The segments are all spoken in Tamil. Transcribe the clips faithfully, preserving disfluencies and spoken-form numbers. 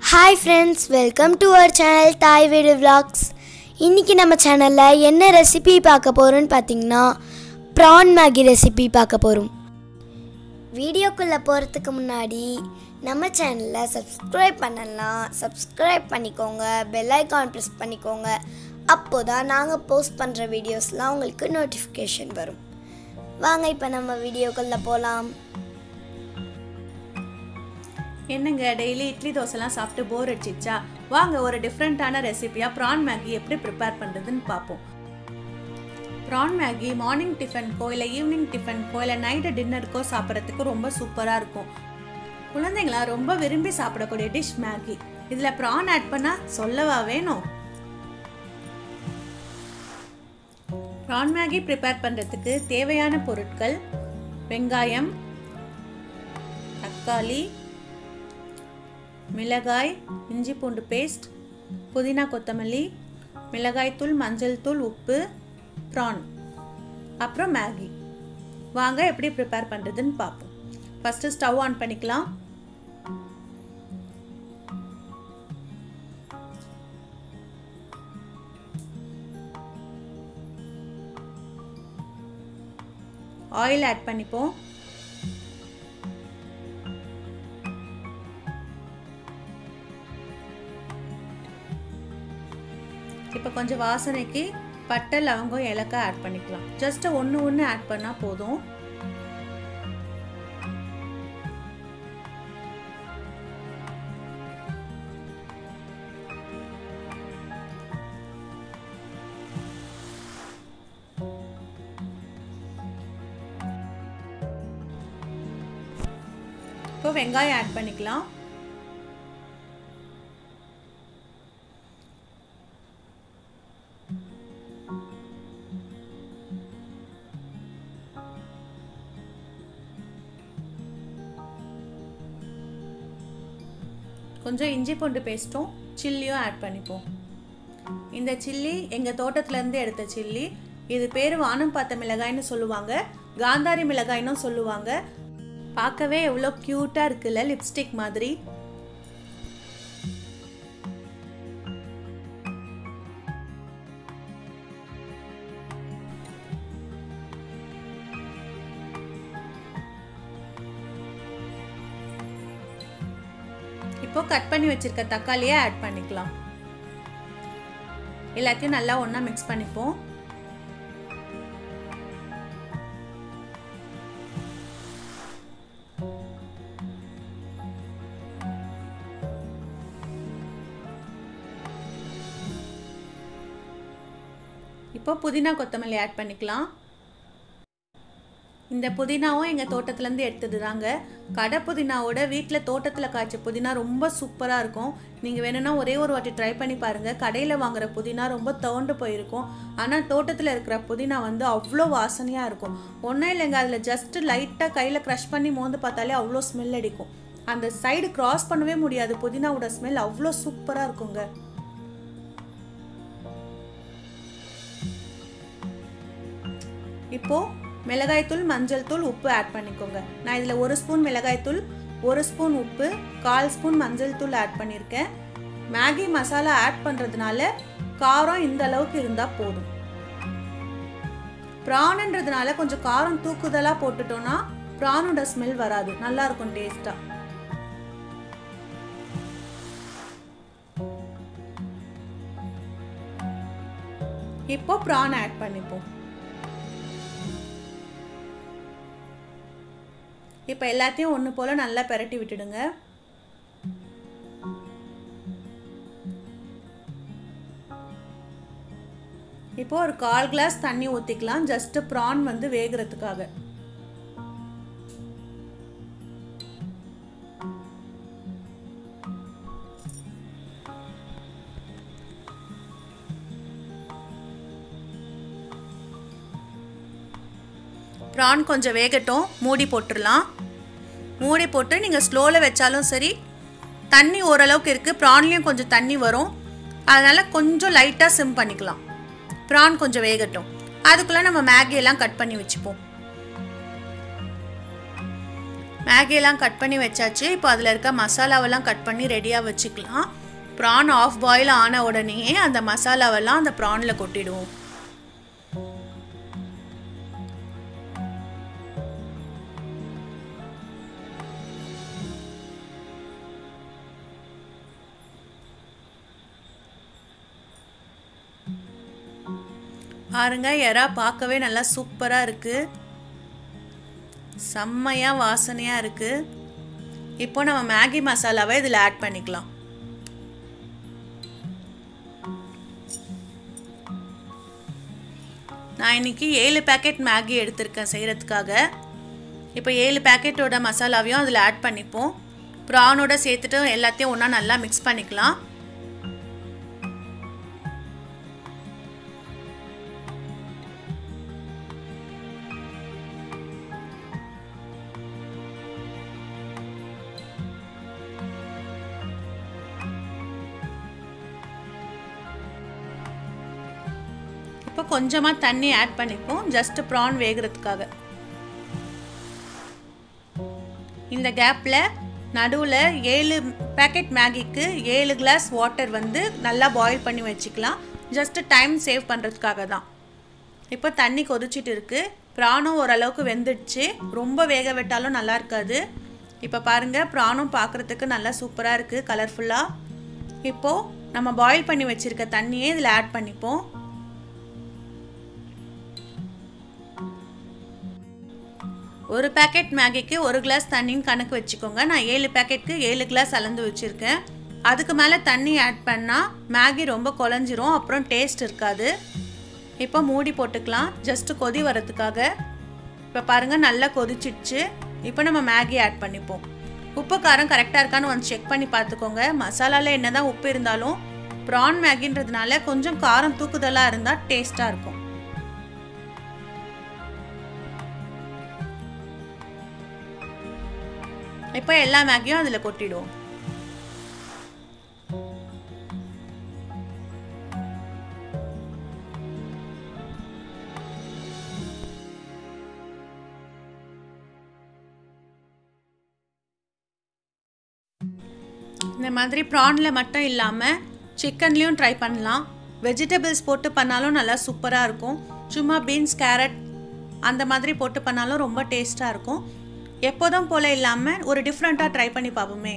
Hi friends, welcome to our channel Thai Video Vlogs. இன்னைக்கு நம்ம சேனல்ல என்ன ரெசிபி பார்க்க போறோம்னு பாத்தீங்கன்னா prawn maggi ரெசிபி பார்க்க போறோம். வீடியோக்குள்ள போறதுக்கு முன்னாடி நம்ம சேனலை subscribe பண்ணலாம். subscribe பண்ணிக்கோங்க. bell icon press பண்ணிக்கோங்க. அப்போதான் நாங்க போஸ்ட் பண்ற வீடியோஸ்லாம் உங்களுக்கு நோட்டிஃபிகேஷன் வரும். வாங்க இப்போ நம்ம வீடியோக்குள்ள போலாம். என்னங்க டெய்லி இட்லி தோசைலாம் சாப்பிட்டு போர் அடிச்சிச்சா வாங்க ஒரு டிஃப்ரெண்ட்டான ரெசிபியாக ப்ரான் மேகி எப்படி ப்ரிப்பேர் பண்ணுறதுன்னு பார்ப்போம். ப்ரான் மேகி மார்னிங் டிஃபனுக்கோ இல்லை ஈவினிங் டிஃபனுக்கோ இல்லை நைட்டு டின்னருக்கோ சாப்பிட்றதுக்கு ரொம்ப சூப்பராக இருக்கும். குழந்தைங்களா ரொம்ப விரும்பி சாப்பிடக்கூடிய டிஷ் மேகி. இதில் ப்ரான் ஆட் பண்ணால் சொல்லவா வேணும். ப்ரான் மேகி ப்ரிப்பேர் பண்ணுறதுக்கு தேவையான பொருட்கள்: வெங்காயம், தக்காளி, மிளகாய், இஞ்சி பூண்டு பேஸ்ட், புதினா கொத்தமல்லி, மிளகாய் தூள், மஞ்சள் தூள், உப்பு, ப்ரான், அப்புறம் மேகி. வாங்க எப்படி ப்ரிப்பேர் பண்ணுறதுன்னு பார்ப்போம். ஃபஸ்ட்டு ஸ்டவ் ஆன் பண்ணிக்கலாம். ஆயில் ஆட் பண்ணிப்போம். இப்போ கொஞ்சம் வாசனைக்கு பட்டை, லவங்கம், ஏலக்காய் ஆட் பண்ணிக்கலாம். ஜஸ்ட் ஒன்று ஒன்று ஆட் பண்ணால் போதும். இப்போ வெங்காயம் ஆட் பண்ணிக்கலாம். கொஞ்சம் இஞ்சி பூண்டு பேஸ்ட்டும் சில்லியும் ஆட் பண்ணிப்போம். இந்த சில்லி எங்கள் தோட்டத்துலேருந்து எடுத்த சில்லி. இது பேர் வானம் பார்த்த மிளகாய்னு சொல்லுவாங்க, காந்தாரி மிளகாய்னு சொல்லுவாங்க. பார்க்கவே எவ்வளோ க்யூட்டாக இருக்குல்ல, லிப்ஸ்டிக் மாதிரி. இப்போ கட் பண்ணி வச்சிருக்க தக்காளியை ஆட் பண்ணிக்கலாம். எல்லாத்தையும் நல்லா ஒண்ணா மிக்ஸ் பண்ணிப்போம். இப்போ புதினா கொத்தமல்லி ஆட் பண்ணிக்கலாம். இந்த புதினாவும் எங்கள் தோட்டத்துலேருந்து எடுத்தது தாங்க. கடை புதினாவோட வீட்டில் தோட்டத்தில் காய்ச்ச புதினா ரொம்ப சூப்பராக இருக்கும். நீங்கள் வேணும்னா ஒரே ஒரு வாட்டி ட்ரை பண்ணி பாருங்கள். கடையில் வாங்குகிற புதினா ரொம்ப தோண்டு போயிருக்கும். ஆனால் தோட்டத்தில் இருக்கிற புதினா வந்து அவ்வளோ வாசனையாக இருக்கும். ஒன்றும் இல்லைங்க, அதில் ஜஸ்ட்டு லைட்டாக கையில் க்ரஷ் பண்ணி மோந்து பார்த்தாலே அவ்வளோ ஸ்மெல் அடிக்கும். அந்த சைடு க்ராஸ் பண்ணவே முடியாது. புதினாவோட ஸ்மெல் அவ்வளோ சூப்பராக இருக்குங்க. இப்போது மிளகாய்த்தூள், மஞ்சள் தூள், உப்பு ஆட் பண்ணிக்கோங்க. நான் இதில் ஒரு ஸ்பூன் மிளகாய்த்தூள், ஒரு ஸ்பூன் உப்பு, கால் ஸ்பூன் மஞ்சள் தூள் ஆட் பண்ணியிருக்கேன். மேகி மசாலா ஆட் பண்ணுறதுனால காரம் இந்த அளவுக்கு இருந்தால் போதும். ப்ரான்ன்றதுனால கொஞ்சம் காரம் தூக்குதலாக போட்டுட்டோன்னா ப்ரானோட ஸ்மெல் வராது, நல்லா இருக்கும் டேஸ்டா. இப்போ ப்ரான் ஆட் பண்ணிப்போம். இப்போ எல்லாத்தையும் ஒன்று போல் நல்லா பெரட்டி விட்டுடுங்க. இப்போ ஒரு கால் கிளாஸ் தண்ணி ஊற்றிக்கலாம், ஜஸ்ட் ப்ரான் வந்து வேகிறதுக்காக. ப்ரான் கொஞ்சம் வேகட்டும், மூடி போட்டுடலாம். மூடி போட்டு நீங்கள் ஸ்லோவில் வச்சாலும் சரி, தண்ணி ஓரளவுக்கு இருக்குது, ப்ரான்லேயும் கொஞ்சம் தண்ணி வரும், அதனால் கொஞ்சம் லைட்டாக சிம் பண்ணிக்கலாம். ப்ரான் கொஞ்சம் வேகட்டும், அதுக்குள்ளே நம்ம மேகி எல்லாம் கட் பண்ணி வச்சுப்போம். மேகியெல்லாம் கட் பண்ணி வச்சாச்சு. இப்போ அதில் இருக்க மசாலாவெல்லாம் கட் பண்ணி ரெடியாக வச்சுக்கலாம். ப்ரான் ஆஃப் பாயில் ஆன உடனேயே அந்த மசாலாவெல்லாம் அந்த ப்ரானில் கொட்டிடுவோம். பாருங்க, எறா பார்க்கவே நல்லா சூப்பராக இருக்குது. செம்மையாக வாசனையாக இருக்குது. இப்போ நம்ம மேகி மசாலாவை இதில் ஆட் பண்ணிக்கலாம். நான் இன்னைக்கு ஏழு பேக்கெட் மேகி எடுத்திருக்கேன் செய்கிறதுக்காக. இப்போ ஏழு பேக்கெட்டோட மசாலாவையும் அதில் ஆட் பண்ணிப்போம். ப்ரானோட சேர்த்துட்டு எல்லாத்தையும் ஒன்றா நல்லா மிக்ஸ் பண்ணிக்கலாம். இப்போ கொஞ்சமாக தண்ணி ஆட் பண்ணிப்போம், ஜஸ்ட் ப்ரான் வேகிறதுக்காக. இந்த கேப்பில் நடுவில் ஏழு பேக்கெட் மேகிக்கு ஏழு கிளாஸ் வாட்டர் வந்து நல்லா பாயில் பண்ணி வச்சுக்கலாம். ஜஸ்ட் டைம் சேவ் பண்ணுறதுக்காக தான். இப்போ தண்ணி கொதிச்சிட்டு இருக்குது. ப்ரானும் ஓரளவுக்கு வெந்துடுச்சு. ரொம்ப வேக விட்டாலும் நல்லா இருக்காது. இப்போ பாருங்கள், ப்ரானும் பார்க்குறதுக்கு நல்லா சூப்பராக இருக்குது, கலர்ஃபுல்லாக. இப்போது நம்ம பாயில் பண்ணி வச்சுருக்க தண்ணியே இதில் ஆட் பண்ணிப்போம். ஒரு பேக்கெட் மேகிக்கு ஒரு கிளாஸ் தண்ணின்னு கணக்கு வச்சுக்கோங்க. நான் ஏழு பேக்கெட்டுக்கு ஏழு கிளாஸ் அளந்து வச்சுருக்கேன். அதுக்கு மேலே தண்ணி ஆட் பண்ணால் மேகி ரொம்ப குழஞ்சிரும், அப்புறம் டேஸ்ட் இருக்காது. இப்போ மூடி போட்டுக்கலாம், ஜஸ்ட்டு கொதி வரதுக்காக. இப்போ பாருங்கள், நல்லா கொதிச்சிடுச்சு. இப்போ நம்ம மேகி ஆட் பண்ணிப்போம். உப்பு காரம் கரெக்டாக இருக்கான்னு வந்து செக் பண்ணி பார்த்துக்கோங்க. மசாலாவில் என்ன தான் உப்பு இருந்தாலும் ப்ரான் மேகின்றதுனால கொஞ்சம் காரம் தூக்குதலாக இருந்தால் டேஸ்ட்டாக இருக்கும். இப்போ எல்லா மேகியும் அதில் கொட்டிடுவோம். இந்த மாதிரி ப்ரானில் மட்டும் இல்லாமல் சிக்கன்லேயும் ட்ரை பண்ணலாம். வெஜிடபிள்ஸ் போட்டு பண்ணாலும் நல்லா சூப்பராக இருக்கும். சும்மா பீன்ஸ், கேரட் அந்த மாதிரி போட்டு பண்ணாலும் ரொம்ப டேஸ்ட்டாக இருக்கும். எப்போதும் போல் இல்லாமல் ஒரு டிஃப்ரெண்ட்டாக ட்ரை பண்ணி பார்ப்போமே.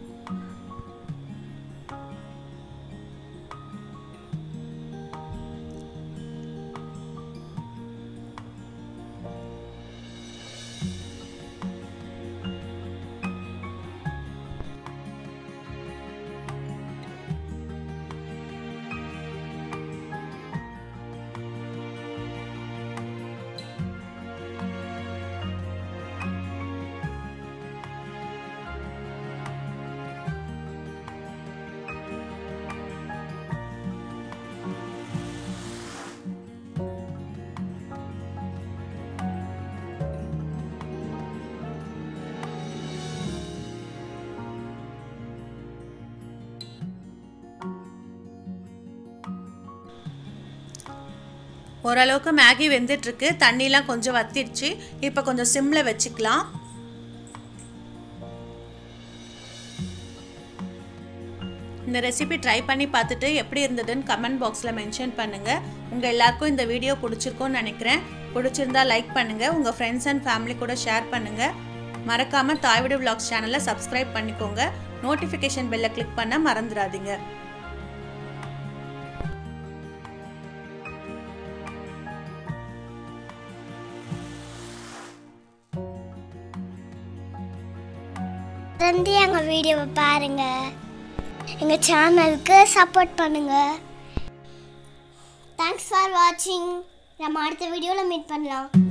ஓரளவுக்கு மேகி வெந்துட்டுருக்கு. தண்ணிலாம் கொஞ்சம் வத்திடுச்சு. இப்போ கொஞ்சம் சிம்மில் வச்சுக்கலாம். இந்த ரெசிபி ட்ரை பண்ணி பார்த்துட்டு எப்படி இருந்ததுன்னு கமெண்ட் பாக்ஸில் மென்ஷன் பண்ணுங்கள். உங்கள் எல்லாருக்கும் இந்த வீடியோ பிடிச்சிருக்கும்னு நினைக்கிறேன். பிடிச்சிருந்தா லைக் பண்ணுங்கள், உங்கள் ஃப்ரெண்ட்ஸ் அண்ட் ஃபேமிலி கூட ஷேர் பண்ணுங்கள். மறக்காமல் தாய் வீடு விலாக்ஸ் சேனலை சப்ஸ்கிரைப் பண்ணிக்கோங்க. நோட்டிஃபிகேஷன் பெல்லை கிளிக் பண்ண மறந்துடாதீங்க. வந்து எங்கள் வீடியோவை பாருங்கள், எங்கள் சேனலுக்கு சப்போர்ட் பண்ணுங்கள். தேங்க்ஸ் ஃபார் வாட்சிங். நம்ம அடுத்த வீடியோவில் மீட் பண்ணலாம்.